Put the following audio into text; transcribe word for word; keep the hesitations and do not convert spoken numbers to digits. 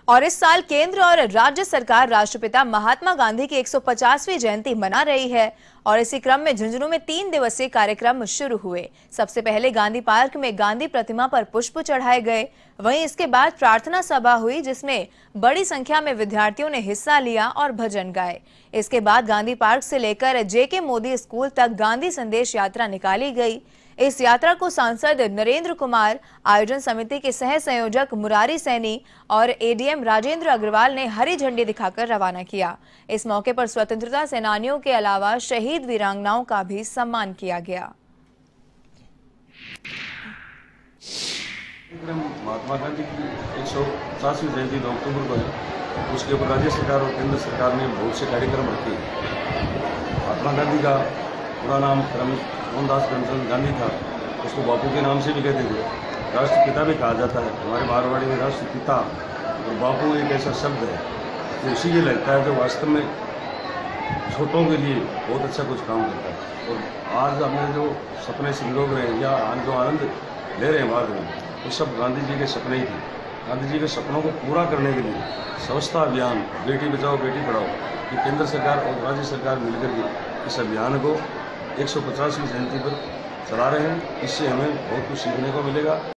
और इस साल केंद्र और राज्य सरकार राष्ट्रपिता महात्मा गांधी की एक सौ पचासवीं जयंती मना रही है और इसी क्रम में झुंझुनू में तीन दिवसीय कार्यक्रम शुरू हुए। सबसे पहले गांधी पार्क में गांधी प्रतिमा पर पुष्प चढ़ाए गए। वहीं इसके बाद प्रार्थना सभा हुई जिसमें बड़ी संख्या में विद्यार्थियों ने हिस्सा लिया और भजन गाए। इसके बाद गांधी पार्क से लेकर जेके मोदी स्कूल तक गांधी संदेश यात्रा निकाली गई। इस यात्रा को सांसद नरेंद्र कुमार, आयोजन समिति के सह संयोजक मुरारी सैनी और एडीएम राजेंद्र अग्रवाल ने हरी झंडी दिखाकर रवाना किया। इस मौके पर स्वतंत्रता सेनानियों के अलावा शहीद वीरांगनाओं का भी सम्मान किया गया। महात्मा गांधी की एक सौ पचासवीं जयंती दो अक्टूबर को है। उसके ऊपर राज्य सरकार और केंद्र सरकार ने बहुत से कार्यक्रम रखे। महात्मा गांधी का पूरा नाम मोहनदास करमचंद गांधी था। उसको बापू के नाम से भी कहते थे। राष्ट्रपिता भी कहा जाता है। हमारे मारवाड़ी में राष्ट्रपिता और बापू एक ऐसा शब्द है जो उसी के लगता है जो वास्तव में छोटों के लिए बहुत अच्छा कुछ काम करता है। और आज हमने जो सपने संजोग रहे हैं या जो आनंद ले रहे हैं बाद में, वो सब गांधी जी के सपने ही थे। गांधी जी के सपनों को पूरा करने के लिए स्वच्छता अभियान, बेटी बचाओ बेटी पढ़ाओ, ये केंद्र सरकार और राज्य सरकार मिलकर के इस अभियान को एक सौ पचासवीं जयंती पर चला रहे हैं। इससे हमें बहुत कुछ सीखने को मिलेगा।